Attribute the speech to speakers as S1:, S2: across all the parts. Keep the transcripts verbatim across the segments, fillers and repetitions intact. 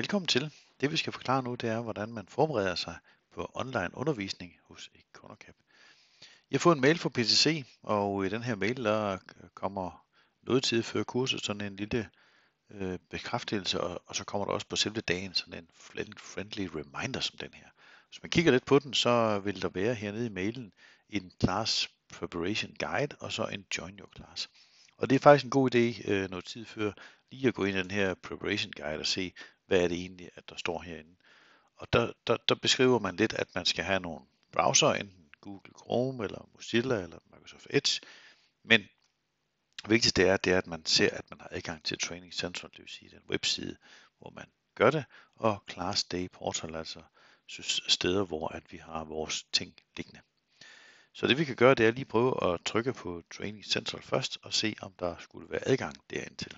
S1: Velkommen til. Det vi skal forklare nu, det er, hvordan man forbereder sig på online undervisning hos Econocat. Jeg har fået en mail fra P T C, og i den her mail der kommer noget tid før kurset sådan en lille øh, bekræftelse, og, og så kommer der også på selve dagen sådan en friendly reminder som den her. Hvis man kigger lidt på den, så vil der være hernede i mailen en class preparation guide, og så en join your class. Og det er faktisk en god idé øh, noget tid før lige at gå ind i den her preparation guide og se, hvad er det egentlig, at der står herinde. Og der, der, der beskriver man lidt, at man skal have nogle browser, enten Google Chrome eller Mozilla eller Microsoft Edge. Men vigtigst det er, det er, at man ser, at man har adgang til Training Central, det vil sige den webside, hvor man gør det, og Class Day Portal, altså steder, hvor at vi har vores ting liggende. Så det vi kan gøre, det er lige prøve at trykke på Training Central først, og se om der skulle være adgang derind til.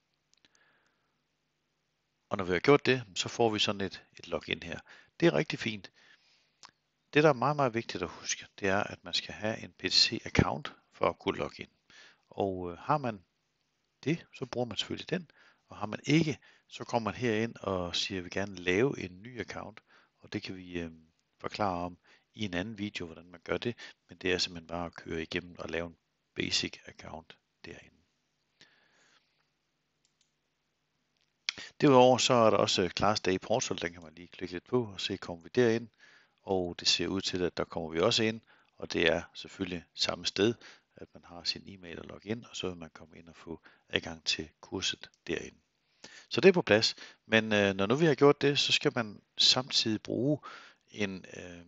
S1: Og når vi har gjort det, så får vi sådan et, et login her. Det er rigtig fint. Det, der er meget, meget vigtigt at huske, det er, at man skal have en P T C-account for at kunne logge ind. Og øh, har man det, så bruger man selvfølgelig den. Og har man ikke, så kommer man herind og siger, at vi gerne lave en ny account. Og det kan vi øh, forklare om i en anden video, hvordan man gør det. Men det er simpelthen bare at køre igennem og lave en basic account derinde. Derudover så er der også Class Day Portal, den kan man lige klikke lidt på og se, kommer vi derind. Og det ser ud til, at der kommer vi også ind, og det er selvfølgelig samme sted, at man har sin e-mail og login, og så vil man komme ind og få adgang til kurset derinde. Så det er på plads, men øh, når nu vi har gjort det, så skal man samtidig bruge en, øh,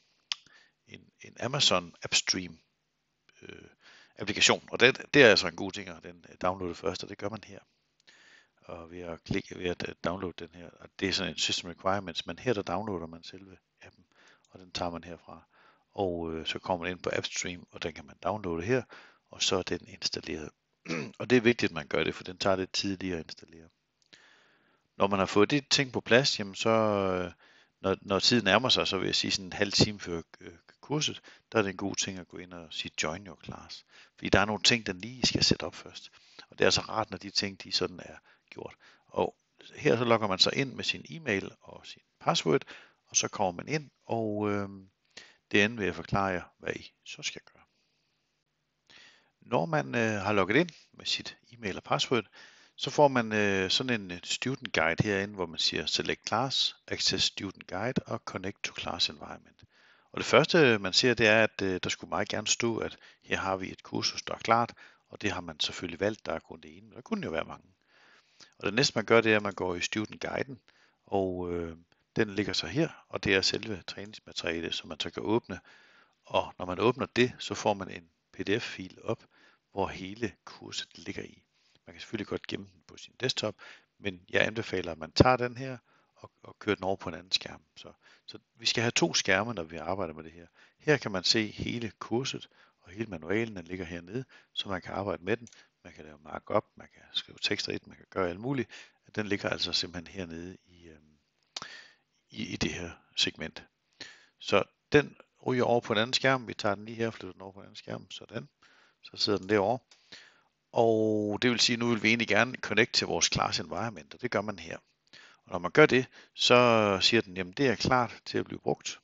S1: en, en Amazon AppStream øh, applikation, og det, det er altså en god ting at den downloade først, og det gør man her. Og ved at klikke ved at downloade den her, og det er sådan en system requirements, men her der downloader man selve appen, og den tager man herfra. Og øh, så kommer man ind på AppStream, og den kan man downloade her, og så er den installeret. Og det er vigtigt, at man gør det, for den tager lidt tidligere at installere. Når man har fået det ting på plads, jamen så, øh, når, når tiden nærmer sig, så vil jeg sige sådan en halv time før øh, kurset, der er det en god ting at gå ind og sige join your class. Fordi der er nogle ting, der lige skal sætte op først. Og det er altså rart, når de ting, de sådan er gjort. Og her så logger man sig ind med sin e-mail og sin password, og så kommer man ind, og øh, det andet vil jeg forklare jer, hvad I så skal gøre. Når man øh, har logget ind med sit e-mail og password, så får man øh, sådan en student guide herinde, hvor man siger select class, access student guide og connect to class environment. Og det første man ser, det er, at øh, der skulle meget gerne stå, at her har vi et kursus, der er klart, og det har man selvfølgelig valgt, der er kun det ene, men der kunne jo være mange. Og det næste man gør, det er, at man går i student guiden, og øh, den ligger så her, og det er selve træningsmaterialet, som man så kan åbne. Og når man åbner det, så får man en P D F-fil op, hvor hele kurset ligger i. Man kan selvfølgelig godt gemme den på sin desktop, men jeg anbefaler, at man tager den her og, og kører den over på en anden skærm. Så, så vi skal have to skærme, når vi arbejder med det her. Her kan man se hele kurset, og hele manualen, den ligger hernede, så man kan arbejde med den. Man kan lave markup, man kan skrive tekster i den, man kan gøre alt muligt. Den ligger altså simpelthen hernede i, øhm, i, i det her segment. Så den ryger over på en anden skærm. Vi tager den lige her og flytter den over på en anden skærm. Sådan. Så sidder den derovre. Og det vil sige, at nu vil vi egentlig gerne connect til vores class environment, og det gør man her. Og når man gør det, så siger den, jamen det er klart til at blive brugt.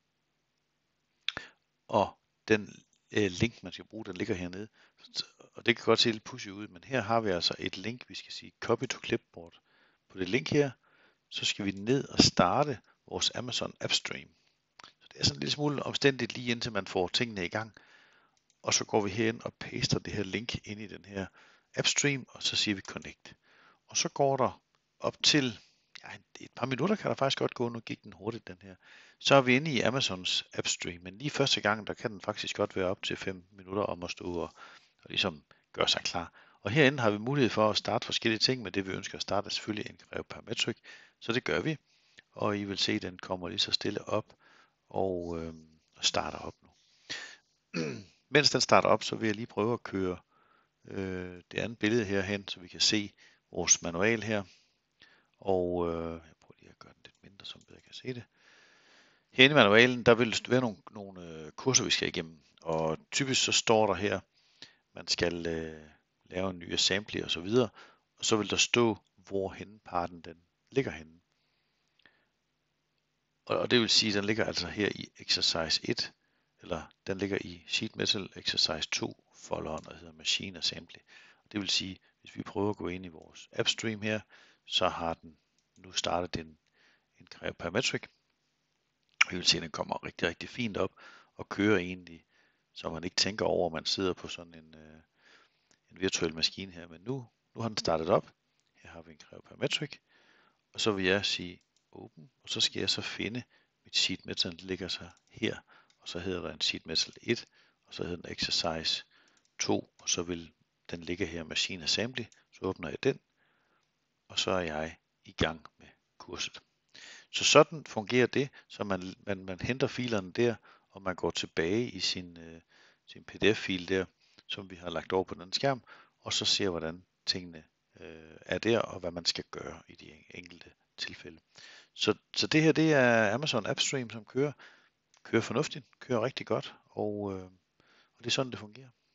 S1: Og den øh, link, man skal bruge, den ligger hernede. Og det kan godt se lidt pussy ud, men her har vi altså et link, vi skal sige copy to clipboard. På det link her, så skal vi ned og starte vores Amazon AppStream. Så det er sådan en lille smule omstændigt lige indtil man får tingene i gang. Og så går vi herind og paster det her link ind i den her AppStream, og så siger vi connect. Og så går der op til ja, et par minutter, kan der faktisk godt gå, nu gik den hurtigt den her. Så er vi inde i Amazons AppStream, men lige første gang, der kan den faktisk godt være op til fem minutter om at stå og, og ligesom gøre sig klar. Og herinde har vi mulighed for at starte forskellige ting, men det vi ønsker at starte er selvfølgelig en Greve Parametric, så det gør vi. Og I vil se, at den kommer lige så stille op og, øh, og starter op nu. Mens den starter op, så vil jeg lige prøve at køre øh, det andet billede herhen, så vi kan se vores manual her. Og øh, jeg prøver lige at gøre den lidt mindre, så jeg kan se det. Herinde i manualen, der vil være nogle, nogle øh, kurser, vi skal igennem. Og typisk så står der her, man skal øh, lave en ny assembly og så videre. Og så vil der stå, hvor henne parten den ligger henne. Og, og det vil sige, at den ligger altså her i exercise et, eller den ligger i sheet metal exercise to folderen, der hedder machine assembly. Det vil sige, hvis vi prøver at gå ind i vores AppStream her, så har den nu startet en, en Creo Parametric. Vi vil se, at den kommer rigtig, rigtig fint op og kører egentlig, så man ikke tænker over, at man sidder på sådan en, øh, en virtuel maskine her. Men nu, nu har den startet op. Her har vi en Creo Parametric. Og så vil jeg sige open, og så skal jeg så finde mit sheet metal, den ligger så her, og så hedder der en sheet metal et, og så hedder den exercise to, og så vil den ligge her machine assembly. Så åbner jeg den, og så er jeg i gang med kurset. Så sådan fungerer det, så man, man, man henter filerne der, og man går tilbage i sin, øh, sin P D F-fil der, som vi har lagt over på den skærm, og så ser, hvordan tingene øh, er der, og hvad man skal gøre i de enkelte tilfælde. Så, så det her, det er Amazon AppStream, som kører, kører fornuftigt, kører rigtig godt, og, øh, og det er sådan, det fungerer.